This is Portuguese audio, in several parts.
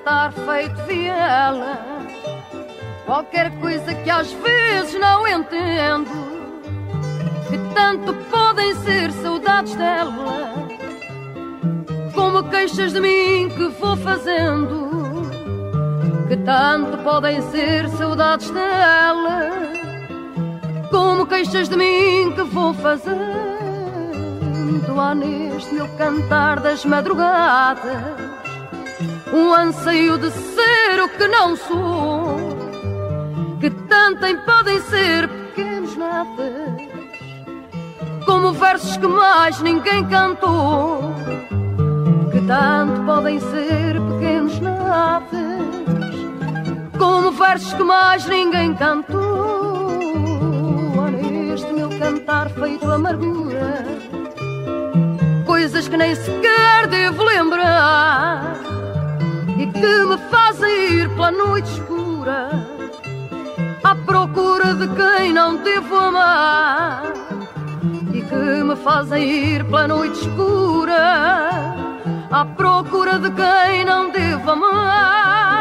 cantar feito viela, qualquer coisa que às vezes não entendo, que tanto podem ser saudades dela, como queixas de mim que vou fazendo, que tanto podem ser saudades dela, como queixas de mim que vou fazendo. Há neste meu cantar das madrugadas um anseio de ser o que não sou, que tantem podem ser pequenos nadas, como versos que mais ninguém cantou, que tanto podem ser pequenos nadas, como versos que mais ninguém cantou. Há neste meu cantar feito amargura, coisas que nem sequer devo lembrar e que me fazem ir pela noite escura à procura de quem não devo amar, e que me fazem ir pela noite escura à procura de quem não devo amar.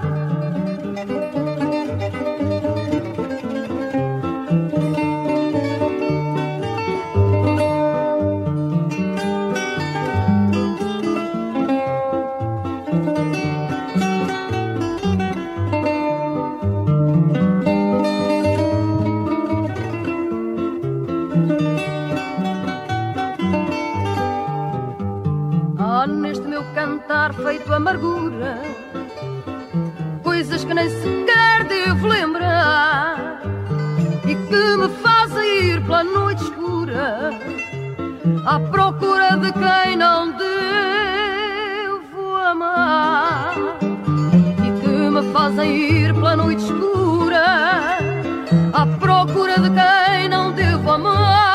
Neste meu cantar feito amargura, coisas que nem sequer devo lembrar e que me fazem ir pela noite escura à procura de quem não devo amar, e que me fazem ir pela noite escura à procura de quem não devo amar.